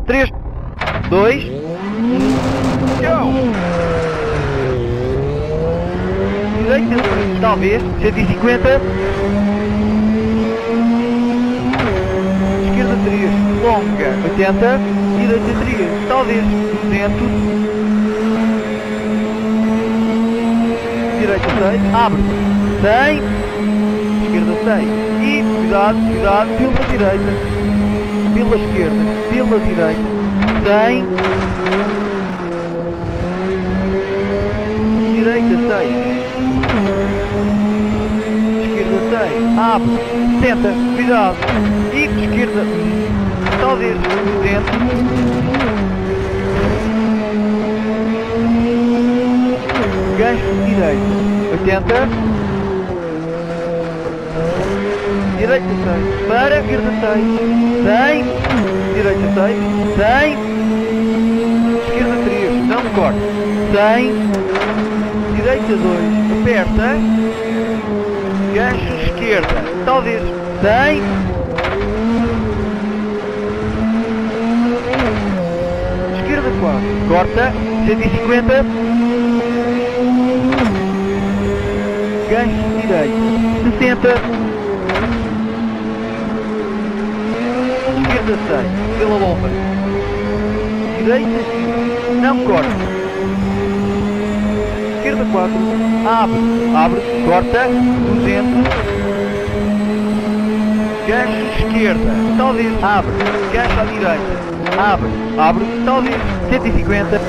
3, 2, 1, go! Direita 2, talvez, 150. Esquerda 3, longa, 80. Direita 3, talvez, 200. Direita 6, abre, 100. Esquerda 6. E, cuidado, cuidado, pela direita. Pela esquerda, pela direita. 100. Direita 6. Esquerda 6. Abre. 70. Cuidado. E esquerda. Talvez 200. Gancho direito. 80. Direita 6. Para. Esquerda 6. 100. Direita 6. 100. Esquerda 3. Não corte. 100. Direita 2. Aperta. Gancho esquerda. Talvez. 100. Esquerda 4. Corta. 150. Gancho direito. 60. Esquerda 6. Pela lomba. Direita 5. Não corta. Esquerda 4, abre, abre, corta, 200, gancho esquerda, talvez, abre, gancho à direita, abre, abre, talvez, 150,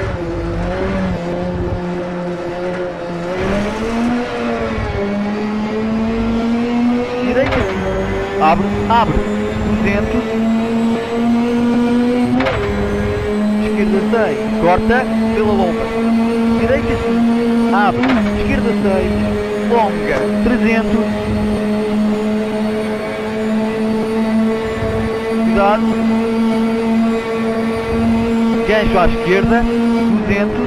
direita 5, abre, abre, 200, esquerda 6, corta, pela lomba, direita 5, abre, esquerda 6, longa, 300, cuidado, gancho à esquerda, 200,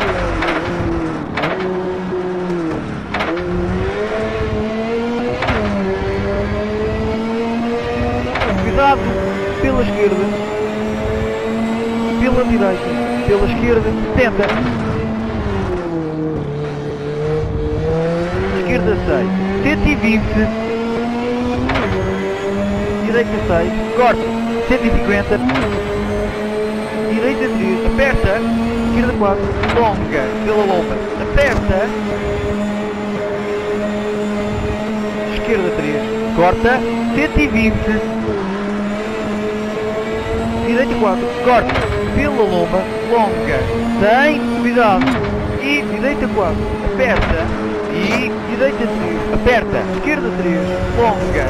cuidado, pela esquerda, pela direita, pela esquerda, 70, esquerda 6, 120, direita 6, corta, 150, direita 3, aperta, esquerda 4, longa, pela lomba, aperta, esquerda 3, corta, 120, direita 4, corta, pela lomba, longa, 100, cuidado, e direita 4, aperta, e direita 3, aperta, esquerda 3, longa,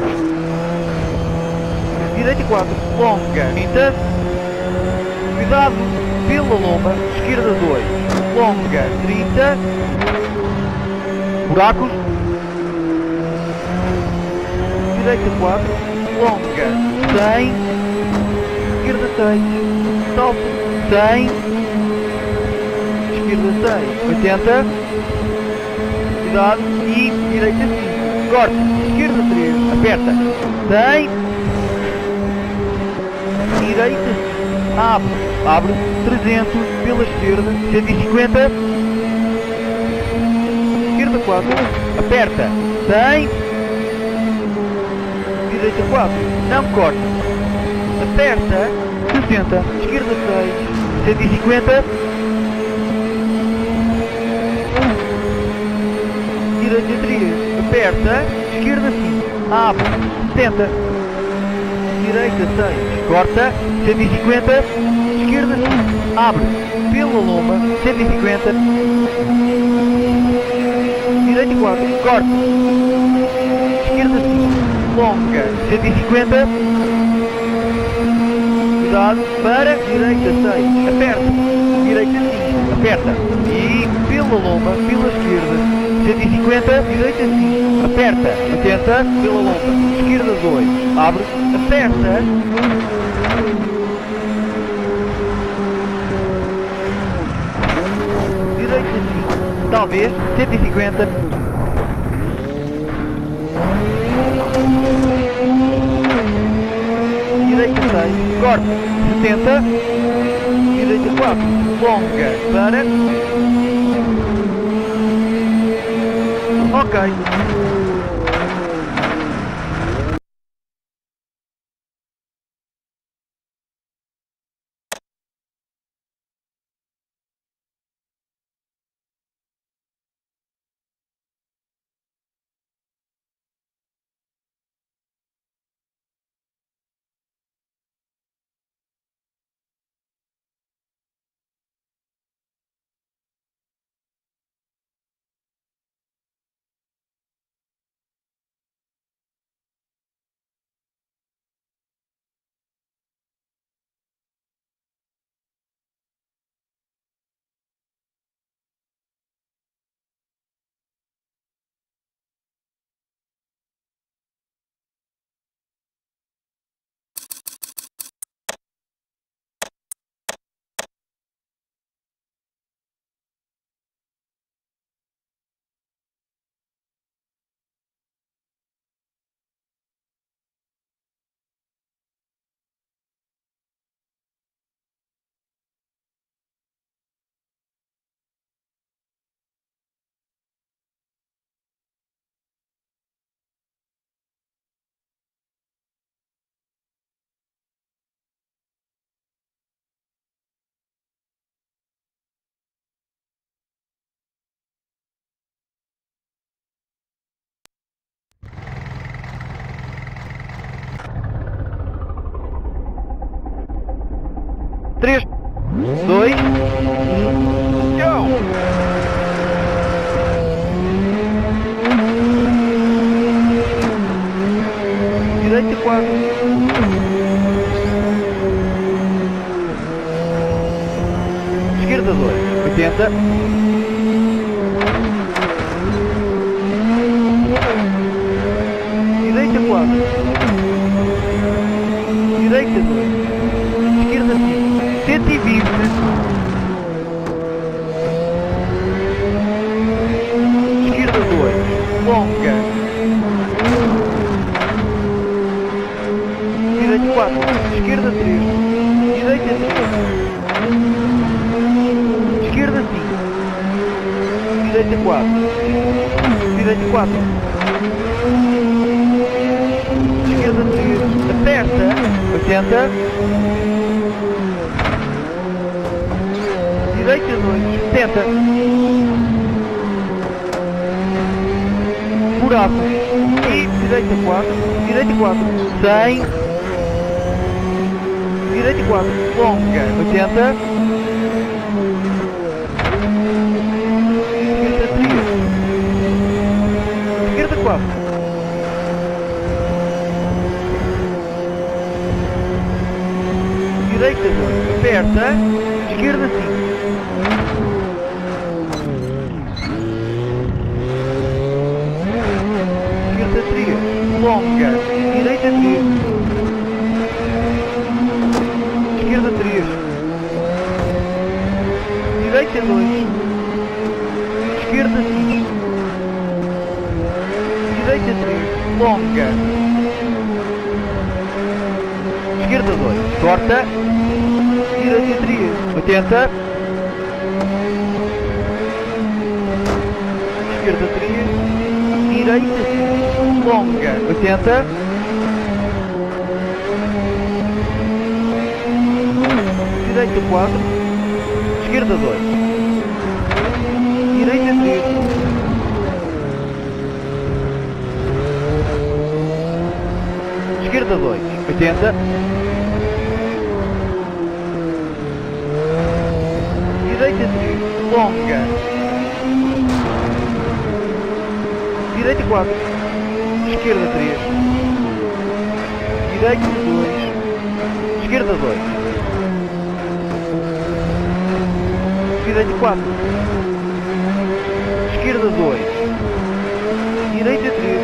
direita 4, longa, 30, cuidado, pela lomba, esquerda 2, longa, 30, buracos, direita 4, longa, 100, esquerda 6, top, 100, esquerda 6, 80, cuidado, e direita 5, corte, esquerda 3, aperta, 100, direita, abre, abre, 300, pela esquerda, 150, esquerda 4, aperta, 100, direita 4, não corta, aperta, 60, esquerda 6, 150, direita 3, aperta, esquerda 5, abre, 70, direita 6, corta, 150, esquerda 5, abre, pela lomba, 150, direita 4, corta, esquerda 5, longa, 150, cuidado, para, direita 6, aperta, direita 5, aperta, e pela lomba, pela esquerda, 150, direita 5, aperta, 80, pela lomba, esquerda 2, abre, aperta, direita 5, talvez, 150, direita 6, corta, 80, direita 4, longa para... Ok. Três, dois, go! Direita 4. Esquerda 2, 80. Direita 4. Direita 2. Esquerda 5. 120. Esquerda 2. Longa. Direita 4. Esquerda 3. Direita 3. Esquerda 5. Direita 4. Direita 4. Esquerda 3. Aperta. 80. Direita 2, 70. Buracos. E direita 4, direita 4, 100. Direita 4, longa, 80. Esquerda 3. Esquerda 4. Direita 2, aperta. Esquerda 5. Longa, direita 3, esquerda 3, direita 2, esquerda 5, direita 3, longa, esquerda 2, corta, direita 3, 80, esquerda 3, direita 5, longa, 80, direita 4, esquerda 2, direita 3, esquerda 2, 80, direita 3, longa, direita 4, esquerda 3, direita 2, esquerda 2, direita 4, esquerda 2, direita 3,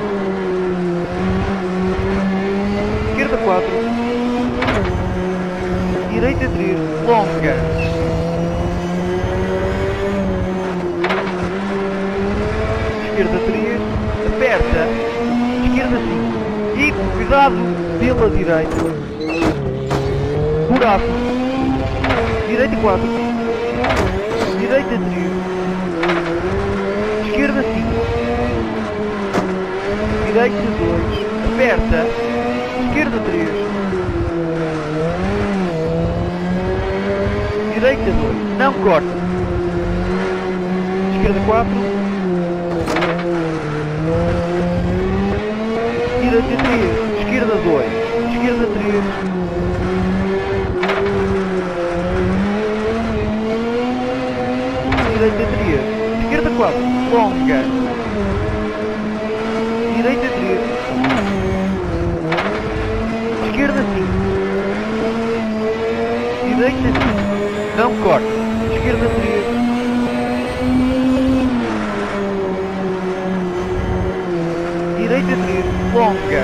esquerda 4, direita 3, longa, esquerda 3, aperta, esquerda 5 e cuidado pela direita, buraco. Direita 4. Direita 3. Esquerda 5. Direita 2. Aperta. Esquerda 3. Direita 2. Não corta. Esquerda 4. Direita 3. Esquerda 2. Esquerda 3. Direita 3. Esquerda 4. Longa. Direita 3. Esquerda 5. Direita 5. Não corta. Esquerda 3. Direita 3. Longa.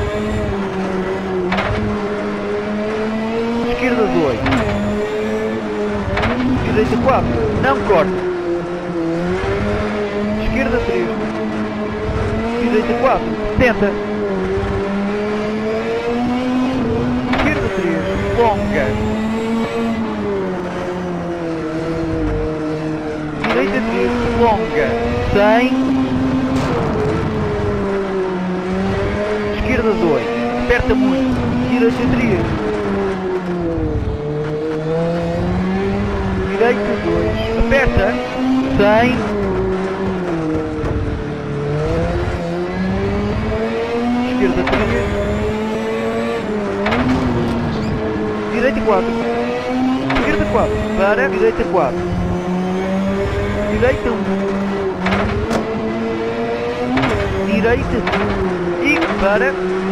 Esquerda 2. Direita 4. Não corta. Esquerda 3. Direita 4. Tenta. Esquerda 3. Longa. Direita 3. Longa. 100. Esquerda 2. Aperta muito. Direita 3. Direita 2. Aperta. 100. Esquerda 3. Direita 4. Esquerda 4. Para. Direita 4. Direita 1. Direita 5. E para.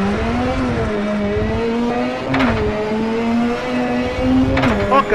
Ok.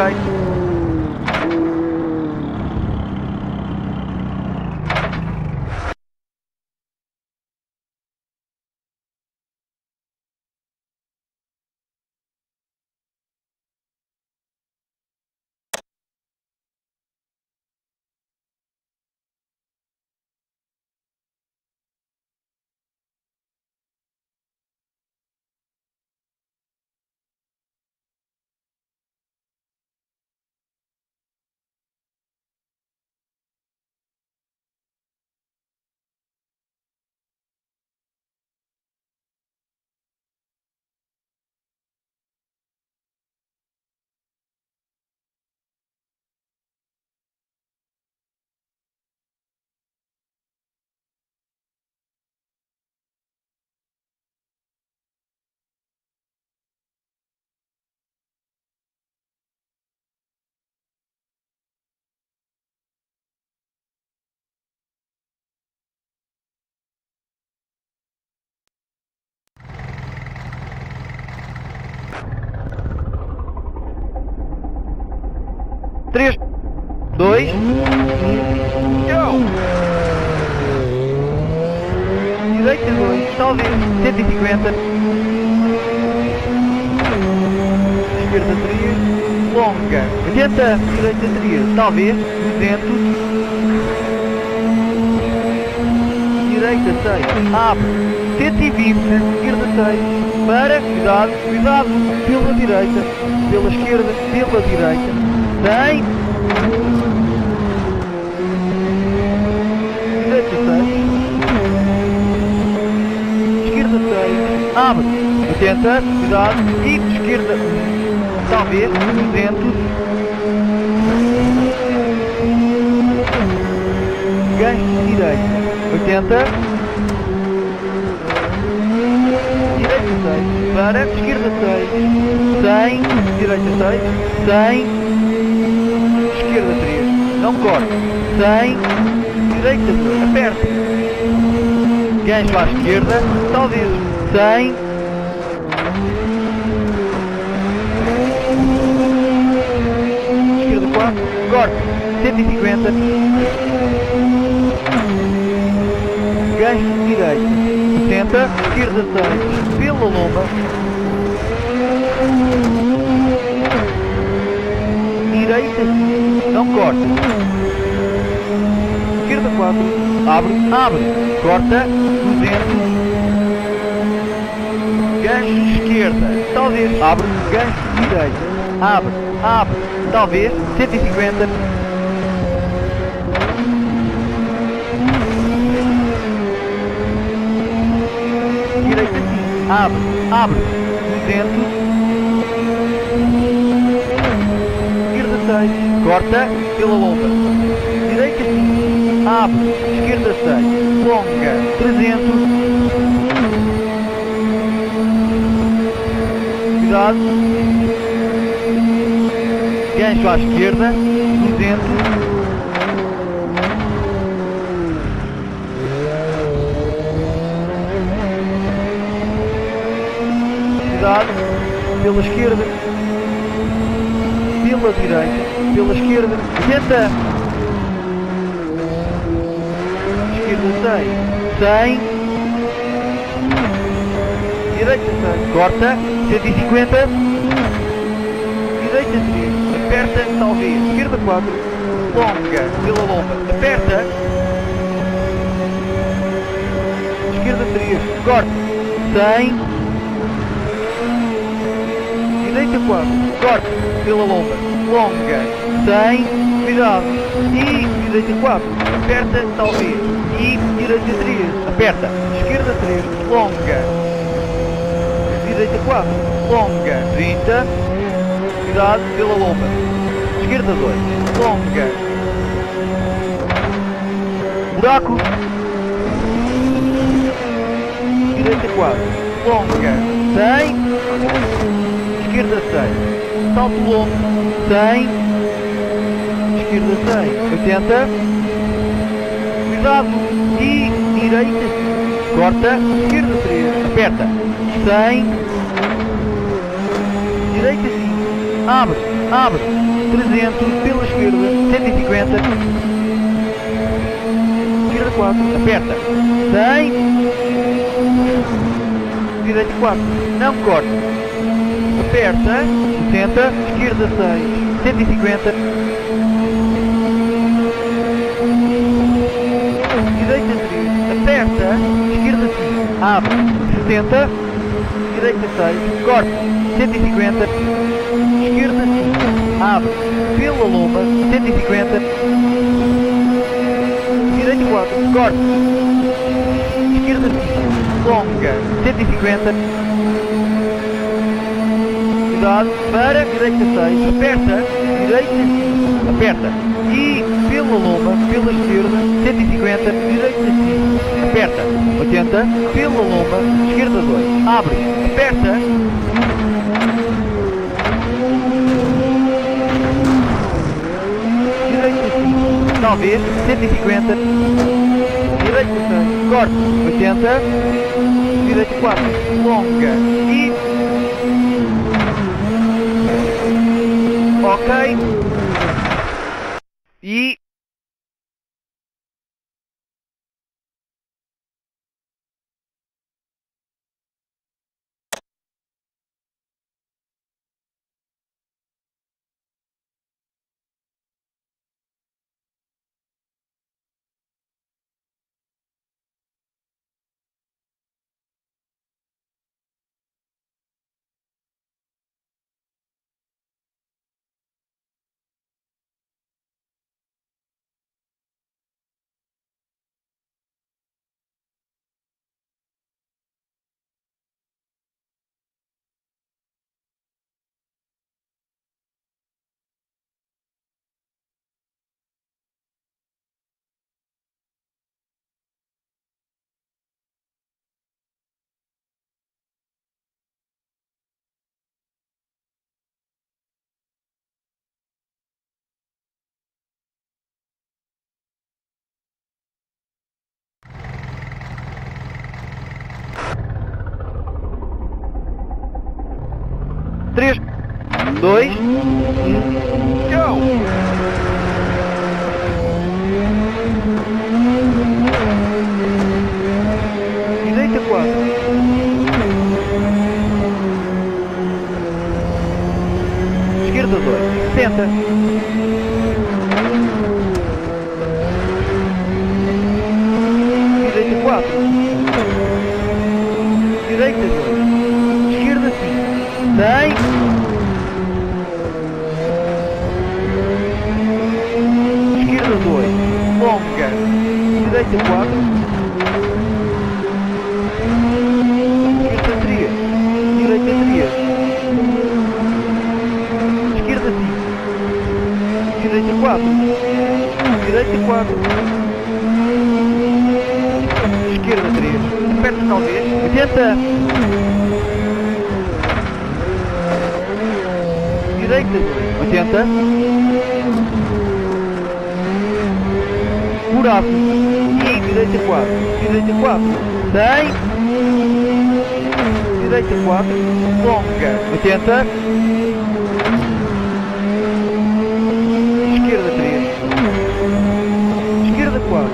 Três, 2, go! Direita 2, talvez 150. Esquerda 3, longa. 80, direita 3, talvez 200. Direita 6, abre. 120, esquerda 6. Para, cuidado, cuidado. Pela direita, pela esquerda, pela direita. 100. Direita 6. Esquerda 6. Abre. 80. Cuidado. E esquerda 1. Talvez. 200. Gancho direita. 80. Direita 6. Para. Esquerda 6. 100. Direita 6. 100. Esquerda 3, não corta. 100, direita 2, aperta. Gancho à esquerda, talvez. 100. Esquerda 4, corta. 150. Gancho direita. 70, esquerda 6, pela lomba. Direita, não corta. Esquerda 4, abre, abre, corta, 200. Gancho esquerda, talvez, abre, gancho direita. abre, abre, talvez, 150. Direita sim, abre, abre, 200. Esquerda 6, corta, pela longa. Direita sim, abre, esquerda 6, longa, 300. Cuidado. Gancho à esquerda, 200. Cuidado, pela esquerda, pela direita, pela esquerda, 80. Esquerda 6, 100. Direita 6, corta, 150. Direita 3, aperta, talvez, esquerda 4, longa, pela longa, aperta. Esquerda 3, corta, 100. Direita 4, corte, pela longa, longa, 100, cuidado, e direita 4, aperta, talvez, e direita 3, aperta, esquerda 3, longa, direita 4, longa, 30, cuidado, pela longa, esquerda 2, longa, buraco, direita 4, longa, 100, esquerda 6, salto longo, 100, esquerda 6, 80, cuidado, e direita, corta, esquerda 3, aperta, 100, direita 5, abre, abre, 300, pela esquerda, 150, esquerda 4, aperta, 100, direita 4, não corta. Aperta, 60, esquerda 6, 150, direita 3, aperta, esquerda 5, abre, 60, direita 6, corta, 150, esquerda 5, abre, pela lomba, 150, direita 4, corta, esquerda 5, longa, 150, cuidado, para, direita 6, aperta, direita 5, aperta, e pela lomba, pela esquerda, 150, direita 5, aperta, 80, pela lomba, esquerda 2, abre, aperta, direita 5, talvez, 150, direita 6, corte, 80, direita 4, longa, e ok, e três, 2, 1, go! Direita 4, esquerda 2, 60, direita 4, direita 2, esquerda 5, 100, direita 4, esquerda 3, direita 3, esquerda 5, direita 4, direita 4, esquerda 3, aperta talvez, 80, direita 2, 80, buraco, e direita 4, 100, direita 4, longa, 80, esquerda 3, esquerda 4,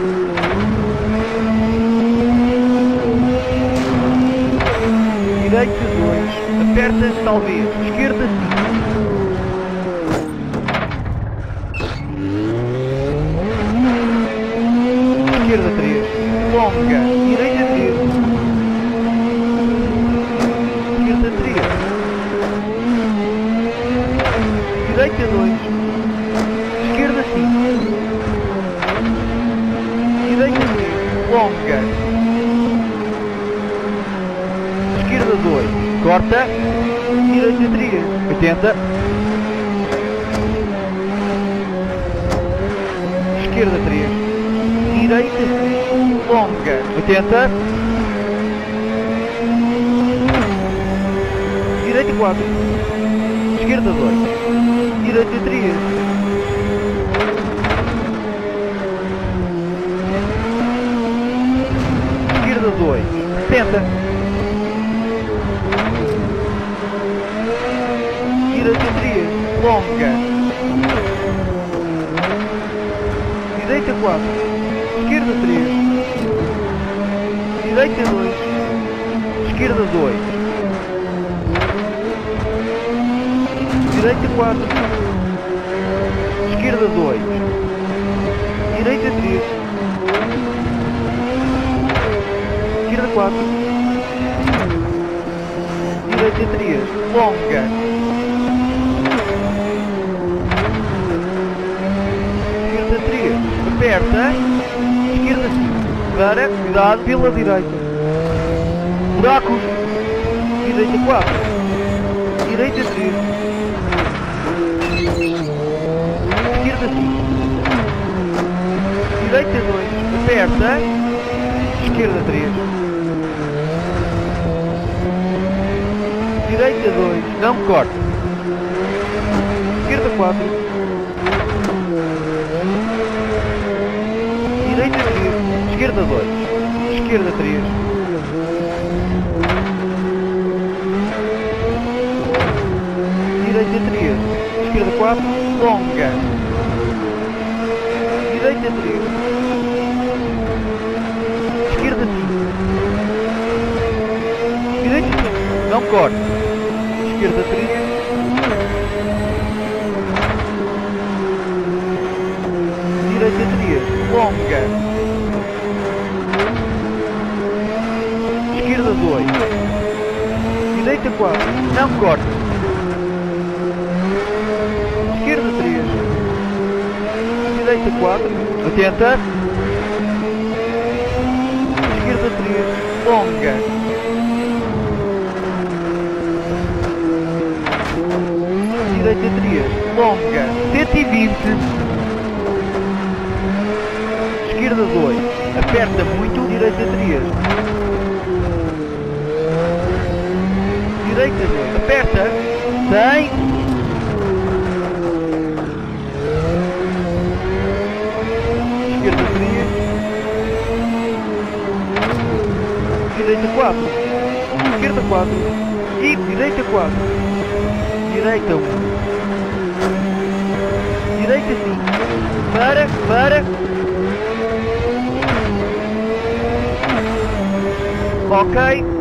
direita 2, aperta talvez, esquerda 5, esquerda 3, longa, direita 3, esquerda 3, direita 2, esquerda 5, direita 3, longa, esquerda 2, corta, direita 3, 80, esquerda 3, direita 5, longa, 80, direita 4, esquerda 2, direita 3, esquerda 2, 70, direita 3, longa, direita 4, esquerda 3, direita 2, esquerda 2, direita 4, esquerda 2, direita 3, esquerda 4, direita 3, longa, esquerda 3, aperta, esquerda 5, para, cuidado, pela direita, buracos, direita 4, direita 3, esquerda 5, direita 2, aperta, esquerda 3, direita 2, não corte, esquerda 4, direita 3, esquerda 2, esquerda 3, direita 3, esquerda 4, longa, direita 3, esquerda 5, direita 5, não corte, esquerda 3, direita 3, longa, esquerda 2, direita 4, não corte, esquerda 3, direita 4, 80, esquerda 3, longa, direita 3, longa, 120, esquerda 2, aperta muito, direita 3, direita 2, aperta, 100, esquerda 3, direita 4, esquerda 4 e direita 4, direita 1, direita 5, para, ok.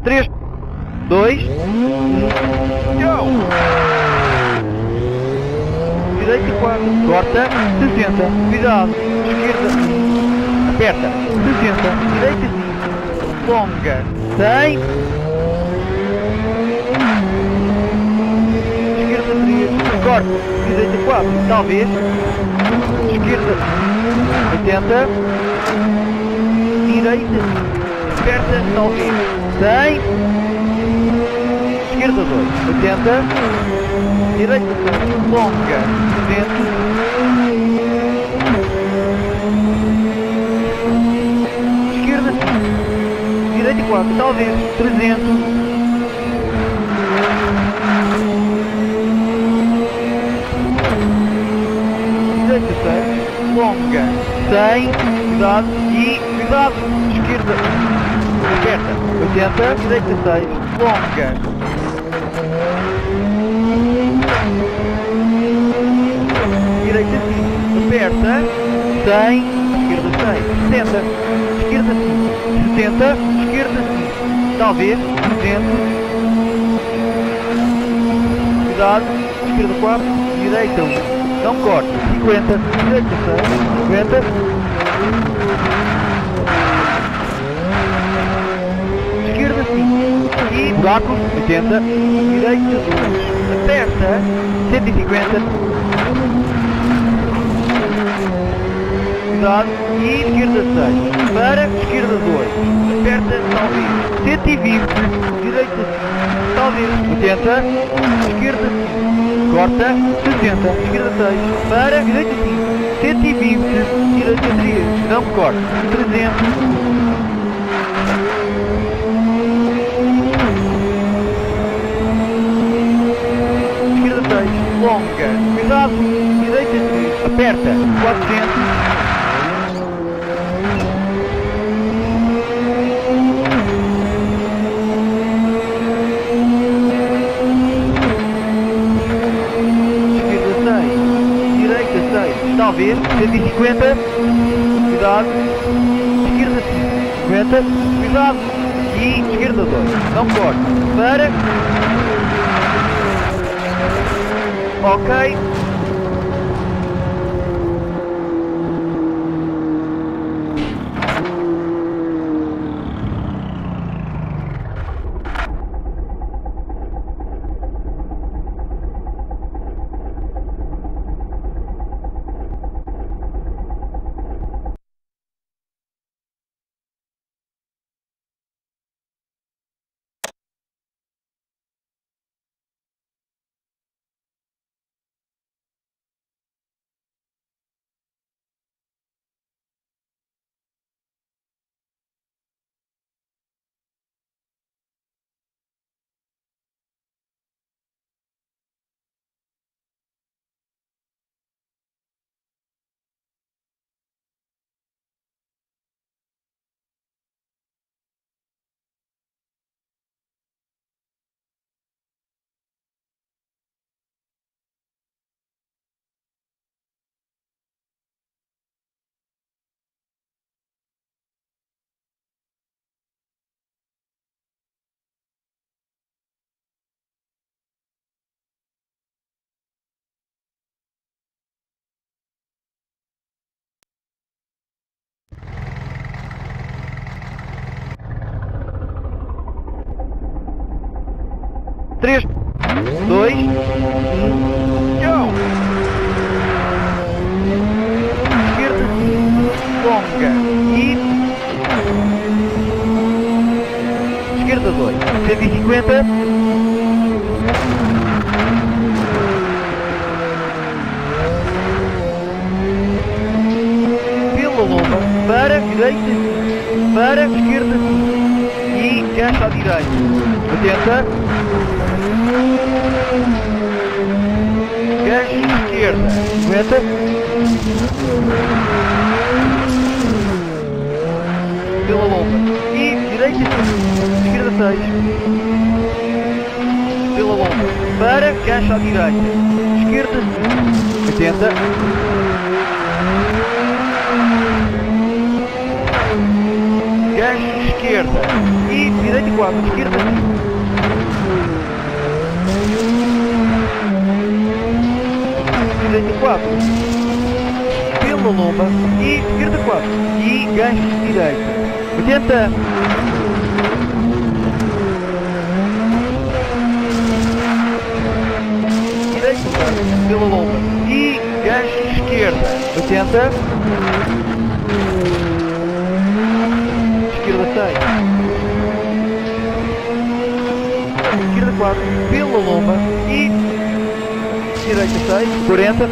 3, 2, 1, tchau! Direita 4, corta, 60, cuidado, esquerda, aperta, 60, direita 5, longa, 100, esquerda 3, corta, direita 4, talvez, esquerda 80, direita 5, aperta, talvez, 100, esquerda 2, 80, direita 2, longa, 200, esquerda 5, direita 4, talvez, 300, direita 6, longa, 100, cuidado, e cuidado, esquerda, aperta, 80, direita 6, longa, direita 5, aperta, 100, esquerda 6, 70, esquerda 5, 70, esquerda 5, talvez, 200, cuidado, esquerda 4, direita 1, não corte, 50, direita 6, 50, esquerda 5, e buracos, 80, direita 2, aperta, 150, cuidado, e esquerda 6, para, esquerda 2, aperta, talvez, 120, direita 5, talvez, 80, esquerda 5, corta, 60, esquerda 6, para, direita 5, 120, direita 3, não corta, 300, esquerda 6, longa, cuidado, direita 3, aperta, 400, talvez, 150, cuidado, esquerda 5, 50, cuidado, e esquerda 2, não corte, para, ok, três, 2, 1, tchau! Esquerda 5, longa, e esquerda 2, 150, pela lomba, para direita 5, para esquerda 5, e caixa à direita, 80, gancho esquerda, 50, pela lomba, e direita 5, esquerda 6, pela lomba, para, gancho à direita, esquerda 5, 80, gancho esquerda, e direita direita 4, esquerda 5. Direita 4. Pela lomba e esquerda 4. E gancho direito. 80. Direita 4. Pela lomba e gancho esquerda. 80. Esquerda 6. Esquerda 4. Pela lomba e direita 6. 40.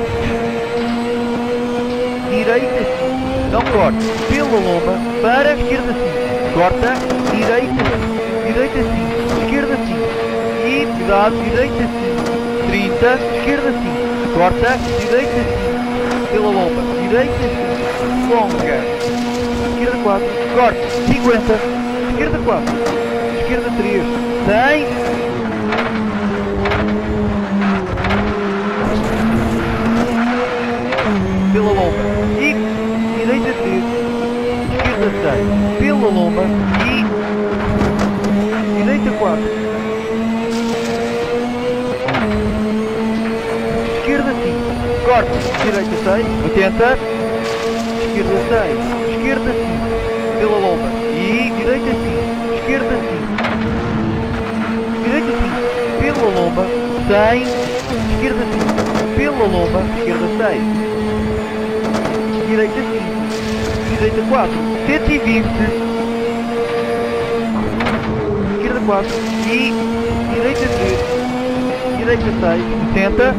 Direita 5. Não corte. Pela lomba para esquerda 5. Corta. Direita 5. Direita 5. Esquerda 5. E cuidado. Direita 5. 30. Esquerda 5. Corta. Direita 5. Pela lomba. Direita 5. Longa. Esquerda 4. Corta. 50. Esquerda 4. Esquerda 3. 100. Pela lomba e direita 3, esquerda 6, pela lomba e direita 4, esquerda 5, corte, direita 6, 80, esquerda 6, esquerda 5, pela lomba e direita 5, esquerda 5, direita 5, pela lomba, 100, esquerda 5, pela lomba, esquerda 6. Direita 5, direita 4, 120, esquerda 4 e direita 3, direita 6, 70,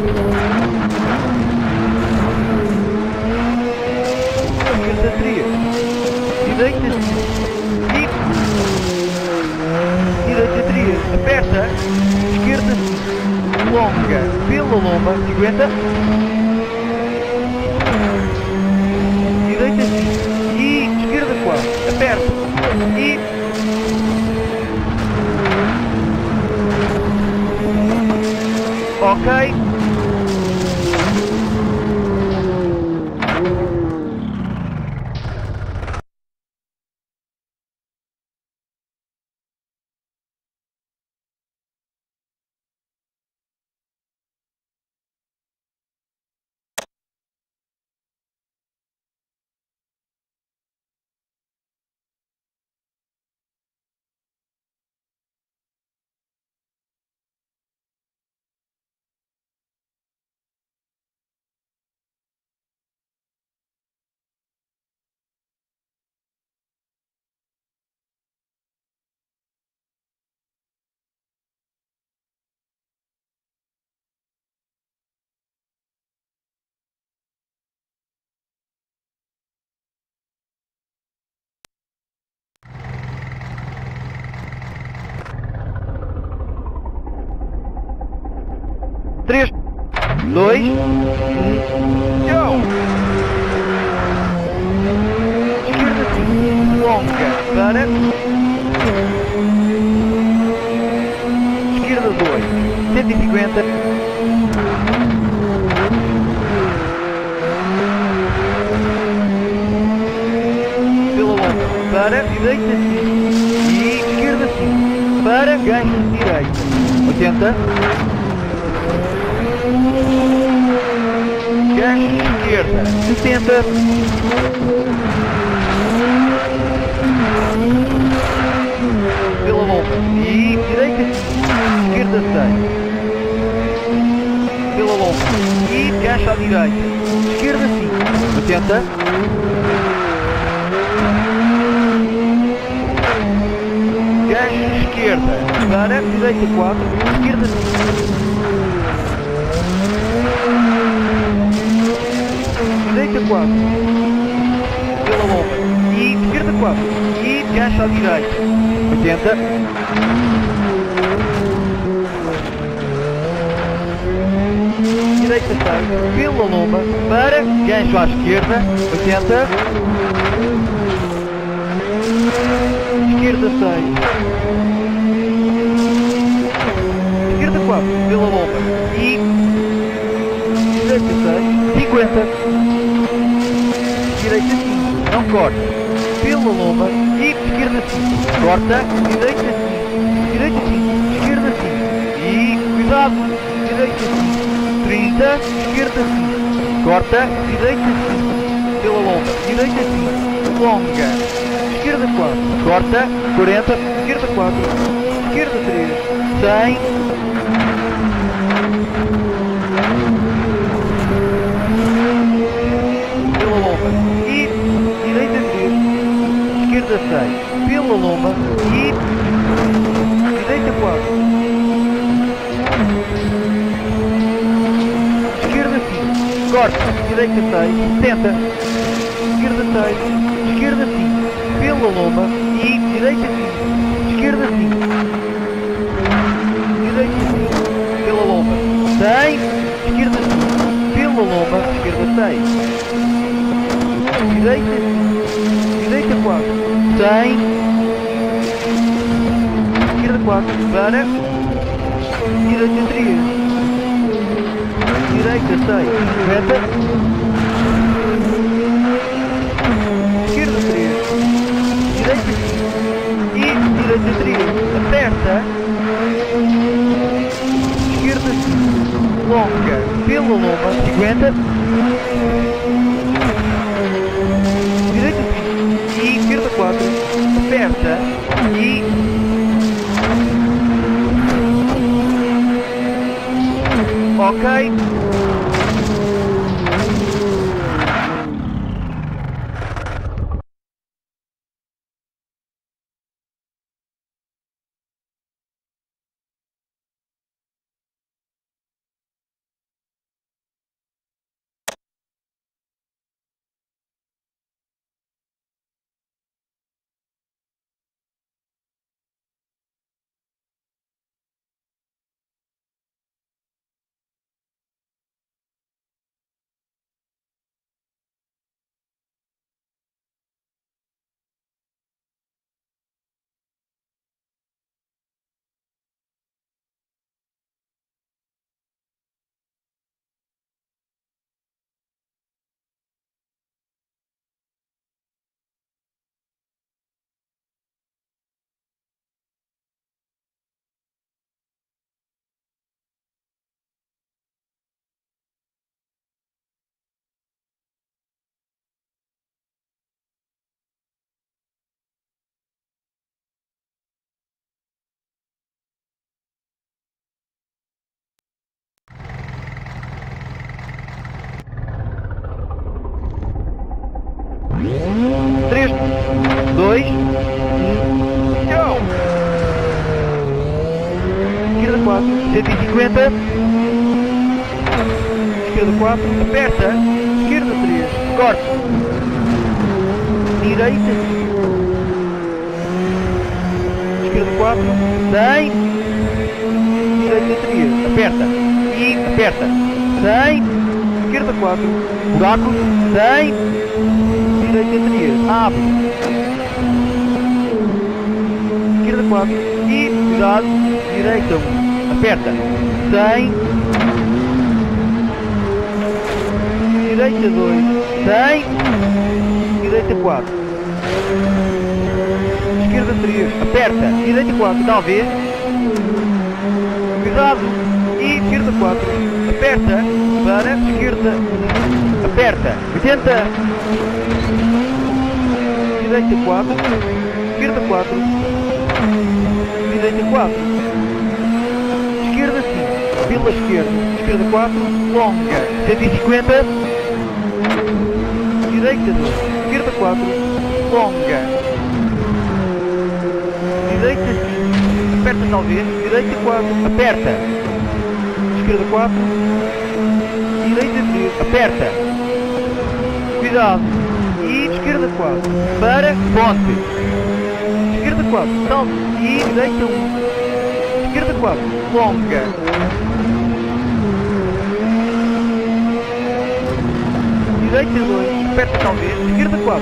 esquerda 3, direita 5 e direita 3, aperta, esquerda 5, longa, pela lomba, 50, direita 5 e esquerda 4, aperta e ok. Três, 2, 1, tchau! Esquerda 5, longa, para. Esquerda 2, 150. Pela longa, para, direita 5 e esquerda 5, para, ganho direito, 80. Gancho esquerda, 70. Pela lomba e direita 5, esquerda 6. Pela lomba e gancho à direita, esquerda 5, 80. Gancho esquerda, para, direita 4, esquerda 5. Direita 4, pela lomba e esquerda 4 e gancho à direita, 80. Direita 6, pela lomba para gancho à esquerda, 80. Esquerda 6, esquerda 4, pela lomba e direita 6, 50. Direita 5, não corta, pela lomba e esquerda 5, corta, direita 5, direita 5, esquerda 5, e cuidado, direita 5, 30, esquerda 5, corta, direita 5, pela longa, direita 5, longa, esquerda 4, corta, 40, esquerda 4, esquerda 3, 100, pela lomba e direita 3, esquerda 6, pela lomba e direita 4, esquerda 5, corta, direita 6, 70, esquerda 6, esquerda 5, pela lomba e direita 5, esquerda 5, direita 5, pela lomba, 100, esquerda 5, pela lomba, esquerda 6, direita 5, direita 4, 100, esquerda 4, para, direita 3, direita 6, 50, esquerda 3, direita 5 e direita 3, aperta, esquerda 5, longa, pela lomba, 50, direita 5 e esquerda 4, aperta e ok. Três, dois, go! Esquerda 4, 150, esquerda 4, aperta, esquerda 3, corta, direita 5, esquerda 4, 100, direita 3, aperta, e aperta, 100, esquerda 4, buraco, 100, direita 3, abre, esquerda 4 e cuidado, direita 1, aperta, 100, direita 2, 100, direita 4, esquerda 3, aperta, direita 4, talvez, cuidado, e esquerda 4, aperta, para, esquerda 1, aperta, 80, direita 4, esquerda 4, direita 4, esquerda 5, pela esquerda, esquerda 4, longa, 150, direita 2, esquerda 4, longa, direita 5, aperta talvez, direita 4, aperta, esquerda 4, direita 3, aperta, cuidado, e esquerda 4, para, ponte, esquerda 4, salto, e direita 1, esquerda 4, longa, direita 2, aperta talvez, esquerda 4,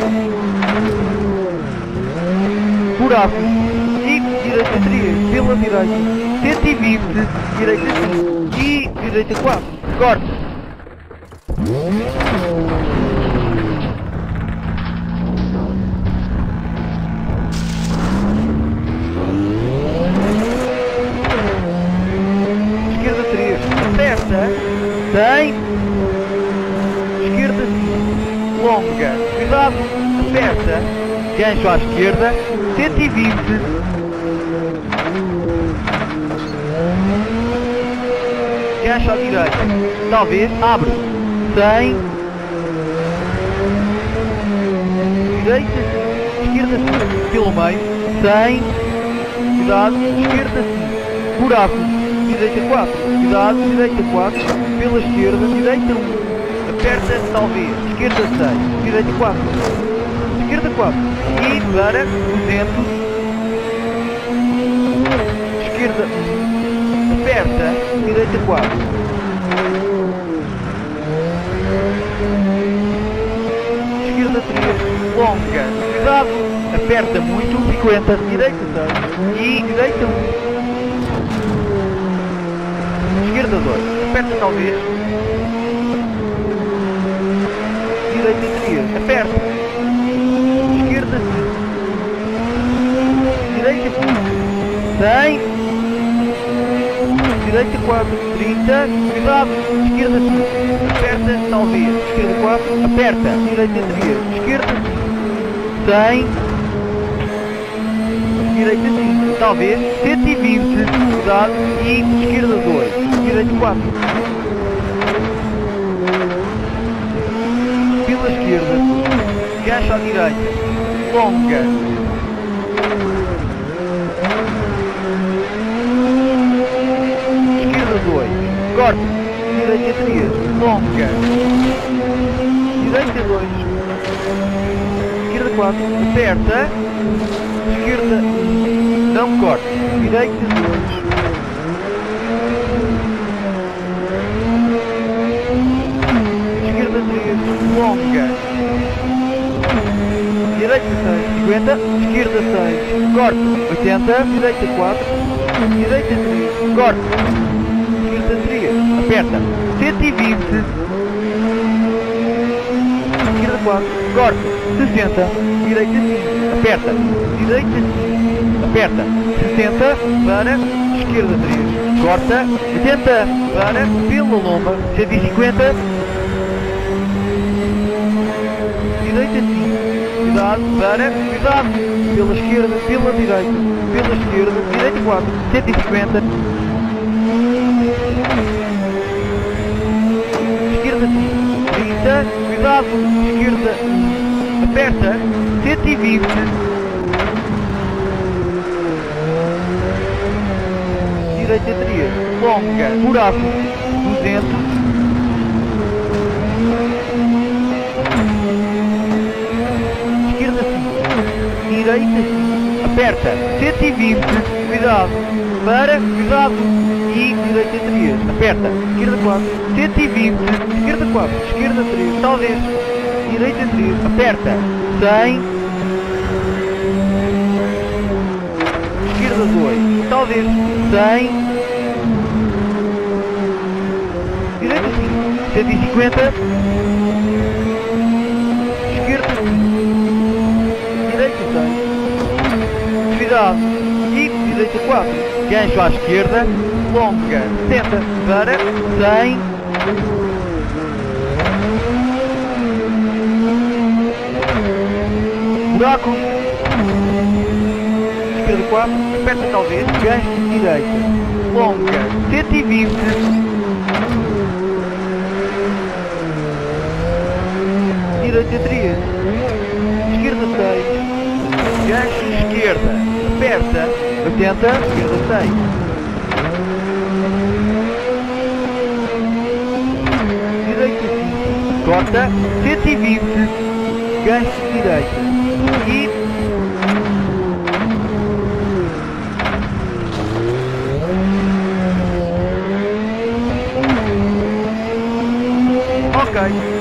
buraco, e direita 3, pela direita, 120, direita 5, e direita 4, corta. aperta, 100, esquerda 5, longa, cuidado, aperta, gancho à esquerda, 120, gancho à direita, talvez, abre, 100, direita 5, esquerda 5, pelo meio, 100, cuidado, esquerda 5, buraco, direita 4, cuidado, direita 4, pela esquerda, direita 1, aperta talvez, esquerda 6, direita 4, esquerda 4, e para 200, esquerda 1, aperta, direita 4, esquerda 3, longa, cuidado, aperta muito, 50, direita 6 e direita 1. Esquerda 2, aperta talvez, direita 3, aperta, esquerda 5, direita 5, 100, direita 4, 30, cuidado, esquerda 5, aperta talvez, esquerda 4, aperta, direita 3, esquerda 5, 100, direita 5, talvez, 120, cuidado, e esquerda 2, direita 4, pela esquerda, gancho à direita, longa, esquerda 2, corte, direita 3, longa, direita 2, esquerda 4, aperta, esquerda 1, não corte, direita 2, esquerda 3, longa, direita 6, 50, esquerda 6, corte, 80, direita 4, direita 3, corte, esquerda 3, aperta, 120, esquerda 4, corte, 60, direita 5, aperta, direita 5, aperta, 60, para, esquerda 3, corta, 80, para, pela lomba, 150, direita 5, cuidado, para, cuidado, pela esquerda, pela esquerda, direita 4, 150, esquerda 5, 30, cuidado, esquerda 1, aperta, 120, direita 3, longa, buraco, 200, esquerda 5, direita 5, aperta, 120, cuidado, para, cuidado, e direita 3, aperta, esquerda 4, 120, esquerda 4, esquerda 3, talvez, direita 3, aperta, 100, esquerda 2, talvez, 100, direita 5, 150, esquerda 5, direita 6, cuidado, e direita 4, gancho à esquerda, longa, 70, para, 100, buraco, esquerda 4, aperta talvez, gancho direita, longa, 120, direita 3, esquerda 6, gancho esquerda, aperta, 80, esquerda 6, direita 5, corta, 120, gancho direita, e ok.